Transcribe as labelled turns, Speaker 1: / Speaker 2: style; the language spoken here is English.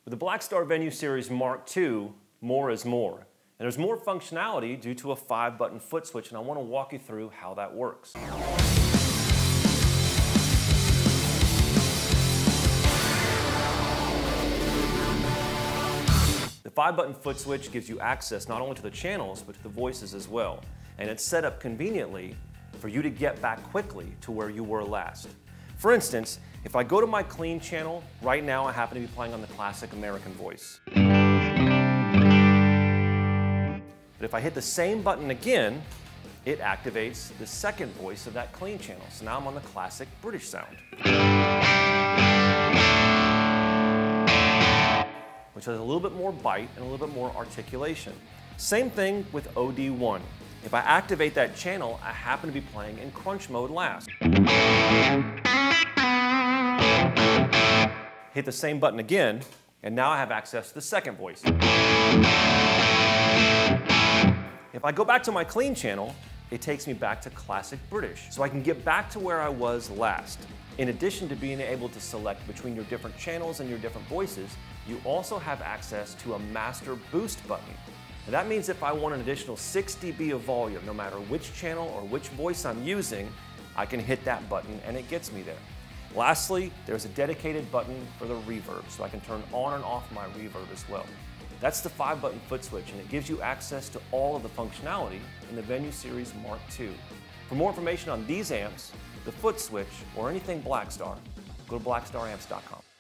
Speaker 1: With the Blackstar Venue Series Mark II, more is more. And there's more functionality due to a 5-button foot switch, and I want to walk you through how that works. The 5-button foot switch gives you access not only to the channels, but to the voices as well. And it's set up conveniently for you to get back quickly to where you were last. For instance, if I go to my clean channel, right now I happen to be playing on the classic American voice. But if I hit the same button again, it activates the second voice of that clean channel. So now I'm on the classic British sound, which has a little bit more bite and a little bit more articulation. Same thing with OD1. If I activate that channel, I happen to be playing in crunch mode last. Hit the same button again, and now I have access to the second voice. If I go back to my clean channel, it takes me back to classic British, so I can get back to where I was last. In addition to being able to select between your different channels and your different voices, you also have access to a master boost button. And that means if I want an additional 6 dB of volume, no matter which channel or which voice I'm using, I can hit that button and it gets me there. Lastly, there's a dedicated button for the reverb, so I can turn on and off my reverb as well. That's the 5-button foot switch, and it gives you access to all of the functionality in the Venue Series Mark II. For more information on these amps, the foot switch, or anything Blackstar, go to blackstaramps.com.